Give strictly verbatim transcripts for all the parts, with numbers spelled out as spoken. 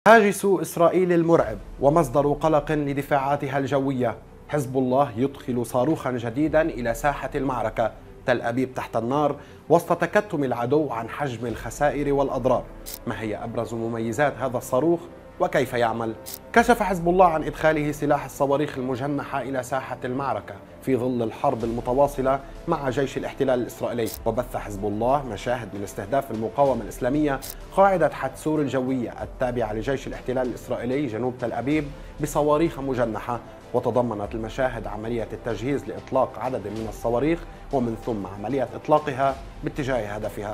هاجس إسرائيل المرعب ومصدر قلق لدفاعاتها الجوية. حزب الله يدخل صاروخا جديدا إلى ساحة المعركة. تل أبيب تحت النار وسط تكتم العدو عن حجم الخسائر والأضرار. ما هي أبرز مميزات هذا الصاروخ وكيف يعمل؟ كشف حزب الله عن إدخاله سلاح الصواريخ المجنحة إلى ساحة المعركة في ظل الحرب المتواصلة مع جيش الاحتلال الإسرائيلي. وبث حزب الله مشاهد من استهداف المقاومة الإسلامية قاعدة حتسور الجوية التابعة لجيش الاحتلال الإسرائيلي جنوب تل أبيب بصواريخ مجنحة. وتضمنت المشاهد عملية التجهيز لإطلاق عدد من الصواريخ ومن ثم عملية إطلاقها باتجاه هدفها.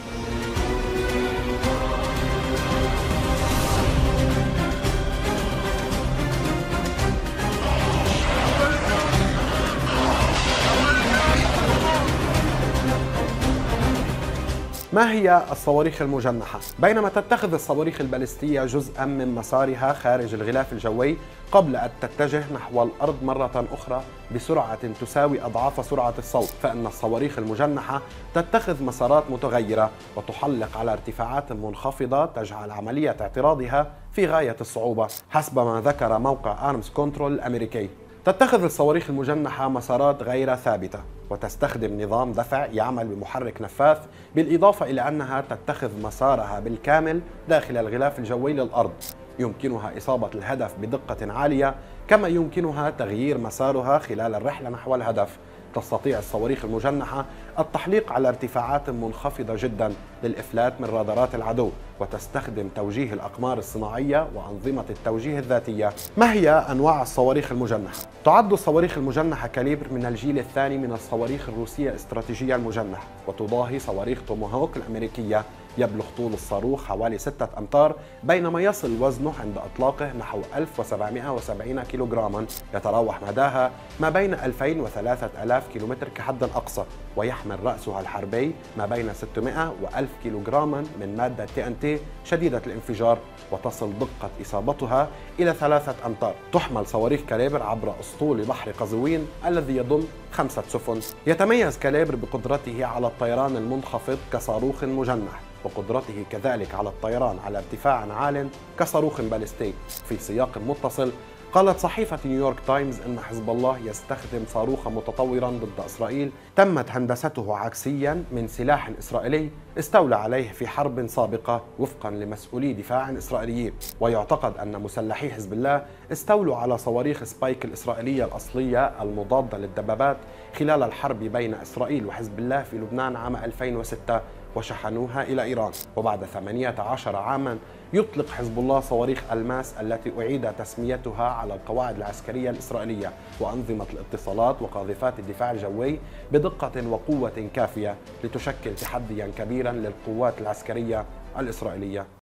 ما هي الصواريخ المجنحة؟ بينما تتخذ الصواريخ البالستية جزءا من مسارها خارج الغلاف الجوي قبل أن تتجه نحو الأرض مرة أخرى بسرعة تساوي أضعاف سرعة الصوت، فإن الصواريخ المجنحة تتخذ مسارات متغيرة وتحلق على ارتفاعات منخفضة تجعل عملية اعتراضها في غاية الصعوبة، حسب ما ذكر موقع آرمز كنترول الأمريكي. تتخذ الصواريخ المجنحة مسارات غير ثابتة وتستخدم نظام دفع يعمل بمحرك نفاث، بالإضافة إلى أنها تتخذ مسارها بالكامل داخل الغلاف الجوي للأرض. يمكنها إصابة الهدف بدقة عالية، كما يمكنها تغيير مسارها خلال الرحلة نحو الهدف. تستطيع الصواريخ المجنحة التحليق على ارتفاعات منخفضة جدا للإفلات من رادارات العدو، وتستخدم توجيه الأقمار الصناعية وأنظمة التوجيه الذاتية. ما هي أنواع الصواريخ المجنحة؟ تعد الصواريخ المجنحة كاليبر من الجيل الثاني من الصواريخ الروسية الاستراتيجية المجنحة، وتضاهي صواريخ توماهوك الأمريكية. يبلغ طول الصاروخ حوالي ستة أمتار، بينما يصل وزنه عند إطلاقه نحو ألف وسبعمئة وسبعين كيلوغراما. يتراوح مداها ما بين ألفين وثلاثة آلاف كيلومتر كحد أقصى، ويحمل رأسها الحربي ما بين ستمئة وألف كيلوغراما من مادة تي إن تي شديدة الانفجار، وتصل دقة إصابتها إلى ثلاثة أمتار. تحمل صواريخ كاليبر عبر أسطول بحر قزوين الذي يضم خمسة سفن. يتميز كاليبر بقدرته على الطيران المنخفض كصاروخ مجنح، وقدرته كذلك على الطيران على ارتفاع عال كصاروخ باليستي. في سياق متصل، قالت صحيفة نيويورك تايمز أن حزب الله يستخدم صاروخا متطورا ضد إسرائيل تمت هندسته عكسيا من سلاح إسرائيلي استولى عليه في حرب سابقة وفقا لمسؤولي دفاع إسرائيليين. ويعتقد أن مسلحي حزب الله استولوا على صواريخ سبايك الإسرائيلية الأصلية المضادة للدبابات خلال الحرب بين إسرائيل وحزب الله في لبنان عام ألفين وستة وشحنوها إلى إيران. وبعد ثمانية عشر عاما يطلق حزب الله صواريخ الماس التي أعيد تسميتها على القواعد العسكرية الإسرائيلية وأنظمة الاتصالات وقاذفات الدفاع الجوي بدقة وقوة كافية لتشكل تحديا كبيرا للقوات العسكرية الإسرائيلية.